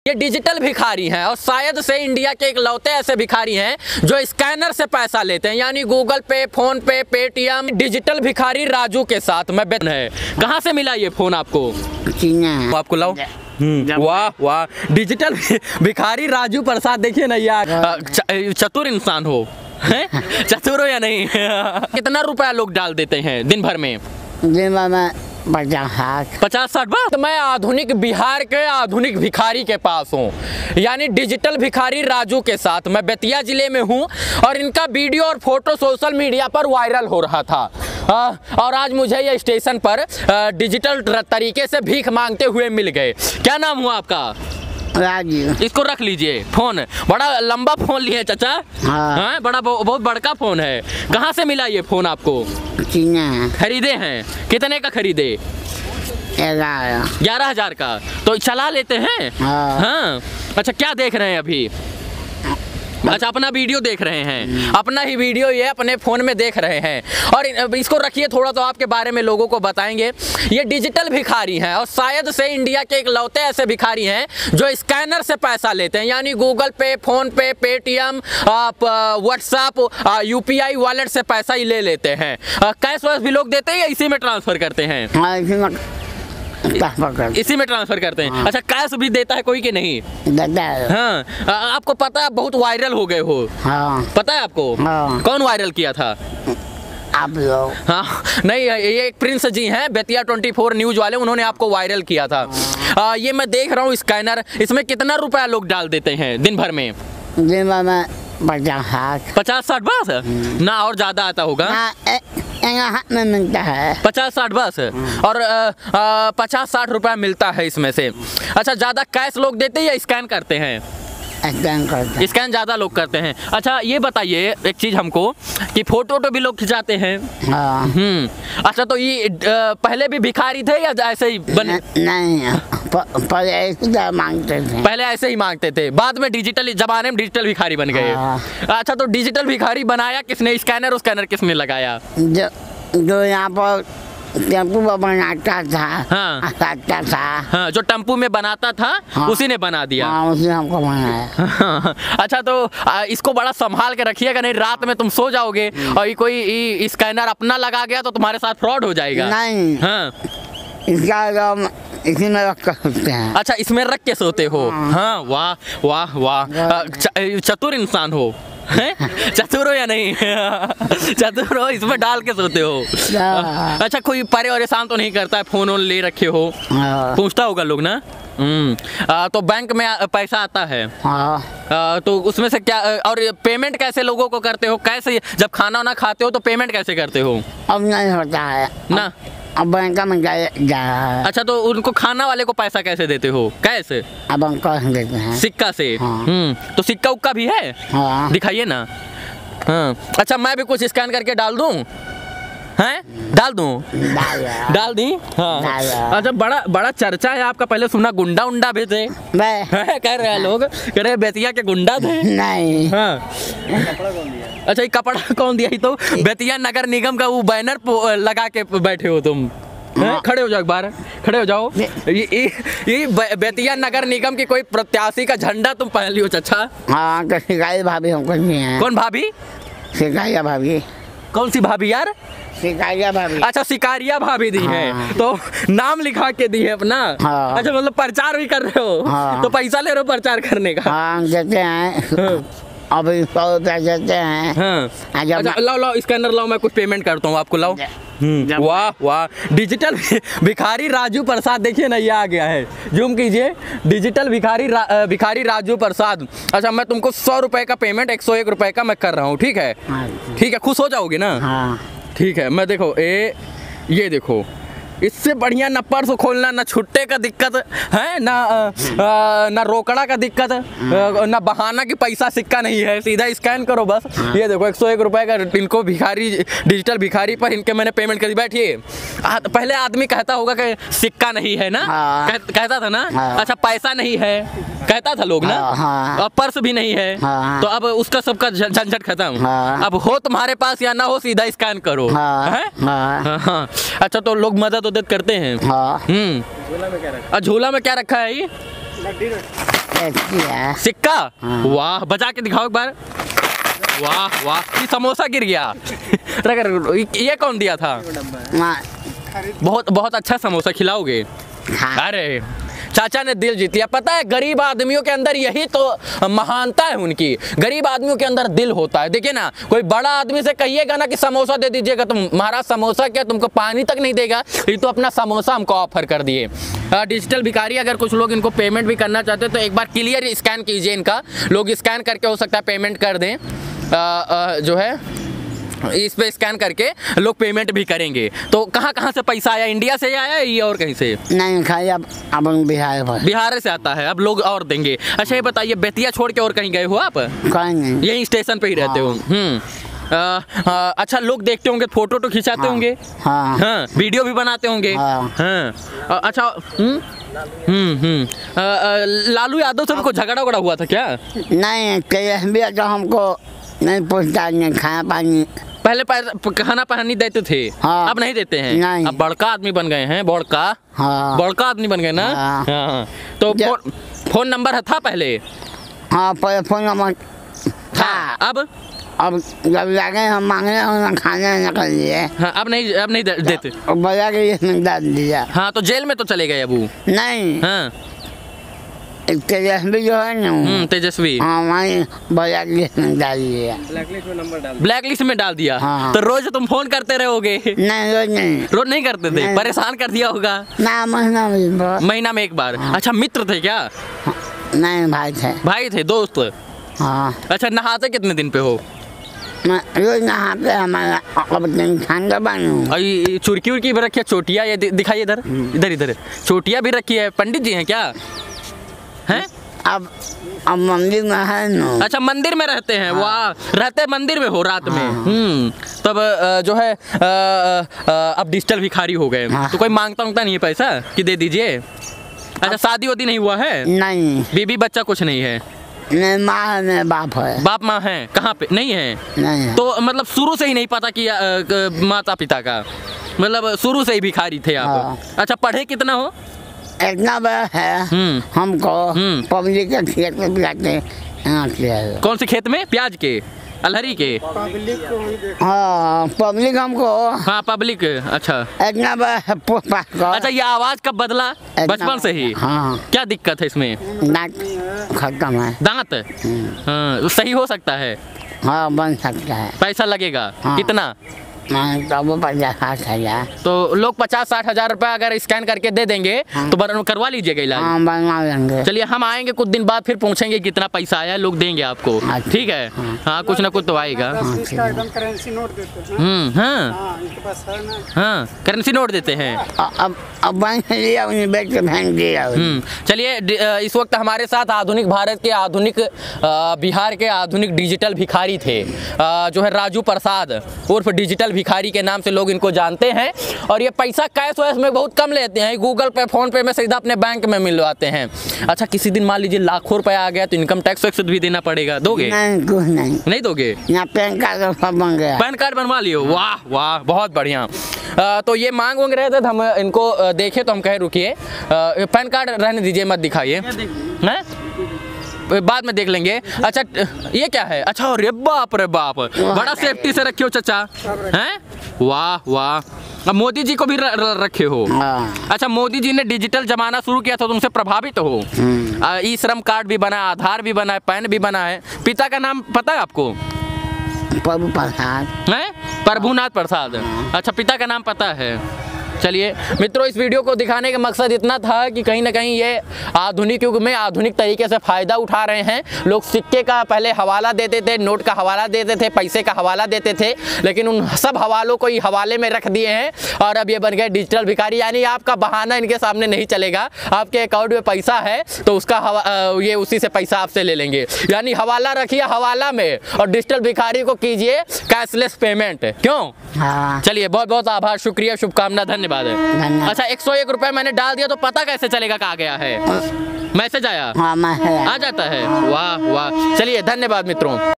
ये डिजिटल भिखारी हैं और शायद से इंडिया के इकलौते ऐसे भिखारी हैं जो स्कैनर से पैसा लेते हैं, यानी गूगल पे, फोन पे, पेटीएम। डिजिटल भिखारी राजू के साथ मैं बैठ है। कहाँ से मिला ये फोन आपको? चीना आपको लाओ। वाह वाह, डिजिटल भिखारी राजू प्रसाद, देखिए ना यार, चतुर इंसान हो, हैं? चतुर हो या नहीं? कितना रुपया लोग डाल देते हैं दिन भर में? 50-60 बार। तो मैं आधुनिक बिहार के आधुनिक भिखारी के पास हूँ, यानी डिजिटल भिखारी राजू के साथ मैं बेतिया जिले में हूँ और इनका वीडियो और फोटो सोशल मीडिया पर वायरल हो रहा था। और आज मुझे ये स्टेशन पर डिजिटल तरीके से भीख मांगते हुए मिल गए। क्या नाम हुआ आपका? राजू। इसको रख लीजिए। फोन बड़ा लंबा फोन लिए चाचा। हाँ, बड़ा बहुत बड़का फोन है। कहाँ से मिला ये फोन आपको? चीना। खरीदे हैं? कितने का खरीदे? 11,000 का। तो चला लेते हैं? हाँ। अच्छा, क्या देख रहे हैं अभी? अच्छा, अपना वीडियो देख रहे हैं, अपना ही वीडियो ये अपने फ़ोन में देख रहे हैं। और इसको रखिए, थोड़ा तो आपके बारे में लोगों को बताएंगे। ये डिजिटल भिखारी हैं और शायद से इंडिया के इकलौते ऐसे भिखारी हैं जो स्कैनर से पैसा लेते हैं, यानी गूगल पे, फोन पे, पेटीएम, व्हाट्सएप, UPI वॉलेट से पैसा ही ले लेते हैं। कैश वैश भी लोग देते हैं या इसी में ट्रांसफ़र करते हैं? इसी में ट्रांसफर करते हैं। अच्छा, कैश भी देता है कोई कि नहीं? देता है। हाँ, आपको पता है बहुत वायरल हो गए हो। हाँ। पता है आपको? हाँ। कौन वायरल किया था? आप लोग। हाँ, नहीं, ये एक प्रिंस जी हैं, बेतिया 24 न्यूज़ वाले, उन्होंने आपको वायरल किया था। ये मैं देख रहा हूँ स्कैनर, इसमें कितना रुपया लोग डाल देते हैं दिन भर में? दिन भर में 50-60 बस ना, और ज़्यादा आता होगा? हाथ में मिलता है 50-60 बस। और 50-60 रुपया मिलता है इसमें से। अच्छा, ज़्यादा कैश लोग देते हैं या स्कैन करते हैं? स्कैन ज़्यादा लोग करते हैं। अच्छा, ये बताइए एक चीज़ हमको कि फ़ोटो भी लोग खिंचाते हैं। अच्छा, तो ये पहले भी भिखारी थे या ऐसे ही बने? नहीं, पहले ऐसे मांगते थे। पहले ऐसे ही मांगते थे, बाद में डिजिटल ज़माने में डिजिटल भिखारी बन गए। अच्छा, तो डिजिटल भिखारी बनाया किसने? स्कैनर किसने लगाया? जो यहाँ पर टेम्पू में बनाता था। हाँ। था। हाँ, जो टेम्पू में बनाता था। हाँ। उसी ने बना दिया। हाँ, उसी हमको बनाया। अच्छा, तो इसको बड़ा संभाल के रखिएगा, नहीं रात में तुम सो जाओगे और ये कोई स्कैनर अपना लगा गया तो तुम्हारे साथ फ्रॉड हो जाएगा। नहीं। हाँ, इसका इसी में रख कर सोते हैं। अच्छा, इसमें रख के सोते हो? हाँ, वाह वाह वाह, चतुर इंसान हो, हैं? चतुर हो या नहीं? चतुर हो, इसमें डाल के सोते हो। अच्छा, कोई परेशान तो नहीं करता है? फोन ले रखे हो? पूछता होगा लोग ना। तो बैंक में पैसा आता है? तो उसमें से क्या, और पेमेंट कैसे लोगों को करते हो? कैसे जब खाना वाना खाते हो तो पेमेंट कैसे करते हो? अब नहीं होता है ना, अब बैंक में जा रहा है। अच्छा, तो उनको खाना वाले को पैसा कैसे देते हो? कैसे? अब अंक देते हैं सिक्का से। तो सिक्का उक्का भी है? हाँ। दिखाइए ना। हाँ। अच्छा, मैं भी कुछ स्कैन करके डाल दूं? हैं? डाल दूं? डाल दी? हाँ। अच्छा, बड़ा चर्चा है आपका, पहले सुना गुंडा उंडा भी थे। कह रहे हैं लोग, कह रहे बेतिया के गुंडा थे। नहीं। हाँ। अच्छा, ये कपड़ा कौन दिया? तो बेतिया नगर निगम का वो बैनर लगा के बैठे हो तुम। खड़े हो जाओ, एक बार खड़े हो जाओ। ये बेतिया नगर निगम की कोई प्रत्याशी का झंडा तुम पहन लियो चाचा। हाँ, शिकायत भाभी हमको नहीं है। कौन भाभी? शिकारिया भाभी। कौन सी भाभी यार? शिकारिया भाभी। अच्छा, शिकारिया भाभी दी है। तो नाम लिखा के दी है अपना। अच्छा, मतलब प्रचार भी कर रहे हो? तो पैसा ले रहे हो प्रचार करने का? हाँ, देते हैं। अभी 100 रुपया देते हैं। अच्छा, लाओ स्कैनर लाओ, मैं कुछ पेमेंट करता हूँ आपको। लाओ। वाह वाह, डिजिटल भिखारी राजू प्रसाद, देखिए ना, ये आ गया है, जूम कीजिए। डिजिटल भिखारी राजू प्रसाद। अच्छा, मैं तुमको 100 रुपये का पेमेंट 101 रुपये का मैं कर रहा हूँ, ठीक है? ठीक है, खुश हो जाओगे ना? ठीक है, मैं देखो ये देखो, इससे बढ़िया न पर्स खोलना, न छुट्टे का दिक्कत है, ना रोकड़ा का दिक्कत, ना बहाना कि पैसा सिक्का नहीं है, सीधा स्कैन करो बस। ये देखो 101 रुपये का इनको भिखारी, डिजिटल भिखारी पर इनके मैंने पेमेंट कर दी। बैठिए। पहले आदमी कहता होगा कि सिक्का नहीं है ना, कहता था ना। अच्छा, पैसा नहीं है कहता था लोग ना, और पर्स भी नहीं है, तो अब उसका सबका झंझट खत्म। अब हो तुम्हारे पास या ना हो, सीधा स्कैन करो। अच्छा, तो लोग मदद करते हैं। झोला में क्या रखा है? ऐसी है। सिक्का? हाँ। वाह, बजा के दिखाओ एक बार। वाह वाह, ये समोसा गिर गया। ये कौन दिया था? माँ बहुत बहुत अच्छा समोसा खिलाओगे? हाँ। अरे चाचा ने दिल जीत लिया। पता है गरीब आदमियों के अंदर यही तो महानता है उनकी, गरीब आदमियों के अंदर दिल होता है। देखिए ना, कोई बड़ा आदमी से कहिएगा ना कि समोसा दे दीजिएगा, तो महाराज समोसा क्या तुमको पानी तक नहीं देगा, ये तो अपना समोसा हमको ऑफर कर दिए। डिजिटल भिखारी, अगर कुछ लोग इनको पेमेंट भी करना चाहते हैं तो एक बार क्लियर स्कैन कीजिए इनका, लोग स्कैन करके हो सकता है पेमेंट कर दें। जो है इस पे स्कैन करके लोग पेमेंट भी करेंगे। तो कहाँ कहाँ से पैसा आया? इंडिया से आया ये और कहीं से? नहीं खाई, अब अपन बिहार पर। बिहार से आता है, अब लोग और देंगे। अच्छा ये बताइए, बेतिया छोड़ के और कहीं गए हो आप? कहीं नहीं। यही स्टेशन पे ही रहते हो? अच्छा, लोग देखते होंगे, फोटो तो खिंचाते होंगे? हाँ। हाँ, वीडियो भी बनाते होंगे? हाँ। हाँ। अच्छा। लालू यादव से उनको झगड़ा उगड़ा हुआ था क्या? नहीं, कहीं तो हमको नहीं पूछता, नहीं खाना पानी। पहले खाना पानी देते थे? हाँ। अब नहीं देते हैं? नहीं। अब बड़का आदमी बन गए हैं, बड़का। हाँ। बड़का आदमी बन गए ना? हाँ। हाँ। तो फोन नंबर था पहले? हाँ, पहले फोन नंबर था। अब जब जाके हम मांगने हम खाने निकल लिए। हाँ, अब नहीं देते? बजा के इसमें डाल दिया। हाँ, तो जेल में तो चले गए अबू? नहीं। हाँ। तेजस्वी जो है ना, तेजस्वी, हाँ, वहीं बजा के इसमें डाल दिया। ब्लैक लिस्ट में डाल दिया। हाँ। तो रोज तुम फोन करते रहोगे? नहीं, रोज नहीं। रोज नहीं करते थे? नहीं। परेशान कर दिया होगा? ना, महीना में एक बार? अच्छा, मित्र थे क्या? नहीं, भाई थे। भाई थे, दोस्त? हाँ। अच्छा, नहाते कितने दिन पे हो? मैं रोज नहाते, हमारा अब ठंडा पानी। चुरकी उर्की भी रखी है? चोटिया ये दिखाइए इधर, इधर चोटिया भी रखी है। पंडित जी हैं क्या? हैं? अब मंदिर में है ना। अच्छा, मंदिर में रहते हैं? हाँ। वाह, रहते मंदिर में हो रात में? हाँ। तब जो है अब डिजिटल भिखारी हो गए। हाँ। तो कोई मांगता नहीं है पैसा कि दे दीजिए? अच्छा, शादी वादी नहीं हुआ है? नहीं। बीबी बच्चा कुछ नहीं है? नहीं, माँ है, नहीं बाप है। बाप माँ है? कहाँ पे नहीं है? नहीं है। तो मतलब शुरू से ही नहीं पता कि माता पिता का, मतलब शुरू से ही भिखारी थे आप? हाँ। अच्छा, पढ़े कितना हो? इतना बड़ा है हमको पब्लिक के खेत में पिलाते हैं। कौन से खेत में? प्याज के, अलहरी के? हाँ, पब्लिक हमको। हाँ, पब्लिक। अच्छा, इतना बड़ा। अच्छा, ये आवाज कब बदला? बचपन से ही? हाँ। क्या दिक्कत है इसमें? दांत खत्म है। दांत? हाँ, सही हो सकता है? हाँ, बन सकता है। पैसा लगेगा? हाँ। कितना? तो वो 50-60 हजार। तो लोग 50-60 हजार रुपया अगर स्कैन करके दे देंगे तो करवा लीजिएगा इलाज? हाँ, बनवा लेंगे। चलिए, हम आएंगे कुछ दिन बाद, फिर पूछेंगे कितना पैसा आया, लोग देंगे आपको। अच्छा। ठीक है? हाँ, कुछ ना कुछ तो आएगा। एकदम करेंसी नोट देते हैं। हाँ, इनके पास है ना। हाँ, करेंसी नोट देते हैं। अब बैंक लिया, उन्हें बेच के भेज दिया। चलिए, इस वक्त हमारे साथ आधुनिक भारत के, आधुनिक बिहार के आधुनिक डिजिटल भिखारी थे, जो है राजू प्रसाद उर्फ डिजिटल भिखारी के नाम से लोग इनको जानते हैं। और ये पैसा कैश वैश में बहुत कम लेते हैं, गूगल पे, फोन पे में सीधा अपने बैंक में मिलवाते हैं। अच्छा, किसी दिन मान लीजिए लाखों रुपया आ गया तो इनकम टैक्स वैक्स भी देना पड़ेगा? दोगे? नहीं, कुछ नहीं दोगे? यहाँ पैन कार्ड सब बन गया। पैन कार्ड बनवा लियो? वाह वाह, बहुत बढ़िया। तो ये मांग रहे थे, हम इनको देखे तो हम कहे रुकिए, पैन कार्ड रहने दीजिए, मत दिखाइए, हैं? बाद में देख लेंगे। अच्छा, ये क्या है? अच्छा, अरे बाप रे बाप, बड़ा सेफ्टी से रखे हो चाचा, हैं? वाह वाह। अब मोदी जी को भी रखे हो? अच्छा, मोदी जी ने डिजिटल जमाना शुरू किया था, तुमसे प्रभावित हो? ई श्रम कार्ड भी बना, आधार भी बना है, पैन भी बना है। पिता का नाम पता है आपको? प्रभु प्रसाद है? प्रभुनाथ प्रसाद। अच्छा, पिता का नाम पता है। चलिए मित्रों, इस वीडियो को दिखाने का मकसद इतना था कि कहीं ना कहीं ये आधुनिक युग में आधुनिक तरीके से फ़ायदा उठा रहे हैं। लोग सिक्के का पहले हवाला देते थे, नोट का हवाला देते थे, पैसे का हवाला देते थे, लेकिन उन सब हवालों को ही हवाले में रख दिए हैं और अब ये बन गए डिजिटल भिखारी। यानी आपका बहाना इनके सामने नहीं चलेगा, आपके अकाउंट में पैसा है तो उसका ये उसी से पैसा आपसे ले लेंगे। यानी हवाला रखिए हवाला में और डिजिटल भिखारी को कीजिए कैशलेस पेमेंट। क्यों? हाँ। चलिए, बहुत बहुत आभार, शुक्रिया, शुभकामना, धन्यवाद। अच्छा, 101 रुपए मैंने डाल दिया तो पता कैसे चलेगा कहाँ गया है? मैसेज आया? हाँ, आ जाता है? वाह वाह। चलिए, धन्यवाद मित्रों।